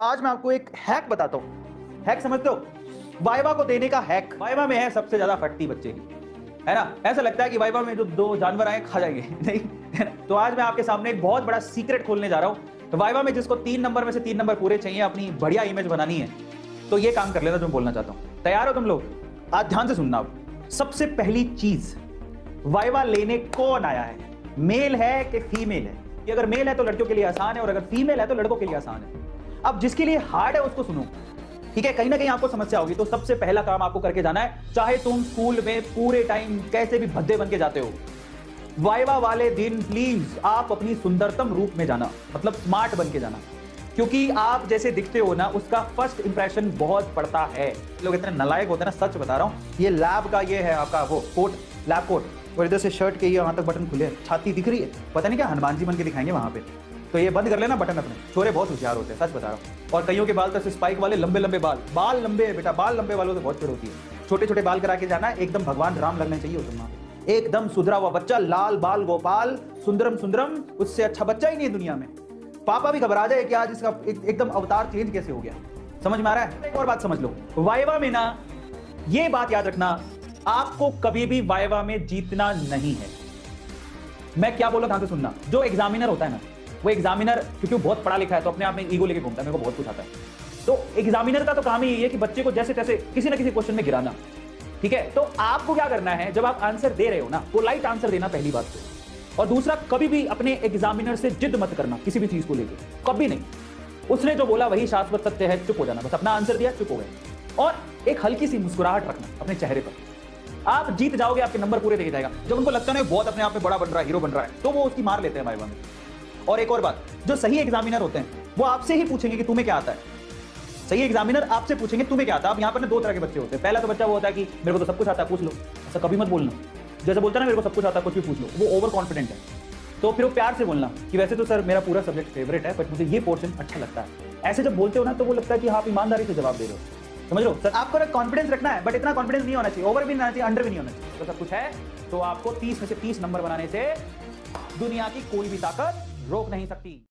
आज मैं आपको एक हैक बताता हूं। हैक समझते हो? वाइवा को देने का हैक। वाइवा में है सबसे ज्यादा फटती बच्चे की, है ना? ऐसा लगता है कि वाइवा में जो दो जानवर आए खा जाएंगे नहीं, है ना? तो आज मैं आपके सामने एक बहुत बड़ा सीक्रेट खोलने जा रहा हूं। तो वाइवा में जिसको 3 नंबर में से 3 नंबर पूरे चाहिए, अपनी बढ़िया इमेज बनानी है, तो ये काम कर लेना जो मैं बोलना चाहता हूं। तैयार हो तुम लोग? आज ध्यान से सुनना। आप सबसे पहली चीज, वाइवा लेने कौन आया है? मेल है कि फीमेल है? कि अगर मेल है तो लड़कियों के लिए आसान है, और अगर फीमेल है तो लड़कों के लिए आसान है। अब जिसके लिए हार्ड है उसको सुनो, ठीक है? कहीं ना कहीं आपको समस्या होगी। तो सबसे पहला काम आपको करके जाना है, चाहे तुम स्कूल में पूरे टाइम कैसे भी भद्दे बन के जाते हो, वाइवा वाले दिन प्लीज आप अपनी सुंदरतम रूप में जाना, मतलब स्मार्ट बन के जाना। क्योंकि आप जैसे दिखते हो ना, उसका फर्स्ट इंप्रेशन बहुत पड़ता है। लोग इतने नालायक होते हैं ना, सच बता रहा हूं। ये लैब का ये है आपका वो कोट, लैब कोट, और इधर से शर्ट के ये वहां तक बटन खुले, छाती दिख रही है, पता नहीं क्या हनुमान जी बन के दिखाएंगे वहां पे। तो ये बंद कर लेना बटन अपने। छोरे बहुत होशियार होते हैं, सच बता रहा हूँ। और कईयों के बाल तो स्पाइक वाले लंबे लंबे बाल लंबे है बेटा, बाल लंबे वालों से बहुत चिड़ होती है। छोटे छोटे बाल करा के जाना है, एकदम भगवान राम लगने चाहिए उस वहां पे। एकदम सुधरा हुआ बच्चा, लाल बाल गोपाल, सुंदरम सुंदरम, उससे अच्छा बच्चा ही नहीं है दुनिया में। पापा भी घबरा जाए कि आज इसका एकदम अवतार चेंज कैसे हो गया। समझ में आ रहा है? एक और बात समझ लो, वाइवा में ना ये बात याद रखना, आपको कभी भी वाइवा में जीतना नहीं है। मैं क्या बोल रहा था सुनना। जो एग्जामिनर होता है ना, वो एग्जामिनर क्योंकि वो बहुत पढ़ा लिखा है, तो अपने आप में ईगो लेके घूमता है, मेरे को बहुत कुछ आता है। तो एग्जामिनर का तो काम ही यही है कि बच्चे को जैसे तैसे किसी ना किसी क्वेश्चन में गिराना, ठीक है? तो आपको क्या करना है, जब आप आंसर दे रहे हो ना, पोलाइट आंसर देना पहली बात तो। और दूसरा, कभी भी अपने एग्जामिनर से जिद मत करना किसी भी चीज को लेकर, कभी नहीं। उसने जो बोला वही शाश्वत सत्य है, चुप हो जाना, बस अपना आंसर दिया, चुप हो गए। और एक हल्की सी मुस्कुराहट रखना अपने चेहरे पर। आप जीत जाओगे, आपके नंबर पूरे देके जाएगा। जब उनको लगता है बहुत अपने आप में बड़ा बन रहा है, हीरो बन रहा है, तो वो उसकी मार लेते हैं वाइवा में। और एक और बात, जो सही एग्जामिनर होते हैं वो आपसे ही पूछेंगे कि तुम्हें क्या आता है। सही एग्जामिनर आपसे पूछेंगे तुम्हें क्या आता है। अब यहाँ पर 2 तरह के बच्चे होते हैं। पहला तो बच्चा वो होता है कि मेरे को तो सब कुछ आता है, पूछ लो। ऐसा कभी मत बोलना। जैसे बोलता है ना मेरे को सब कुछ आता है, कुछ भी पूछ लो, वो ओवर कॉन्फिडेंट है। तो फिर वो प्यार से बोलना कि वैसे तो सर मेरा पूरा सब्जेक्ट फेवरेट है, बट मुझे ये पोर्शन अच्छा लगता है। ऐसे जब बोलते हो ना, तो वो लगता है कि आप ईमानदारी से जवाब दे रहे हो। समझ लो सर, आपको ना कॉन्फिडेंस रखना है, बट इतना कॉन्फिडेंस नहीं होना चाहिए, ओवर भी नहीं होना चाहिए, अंडर भी नहीं होना चाहिए। तो सब कुछ है, तो आपको 30 में से 30 नंबर बनाने से दुनिया की कोई भी ताकत रोक नहीं सकती।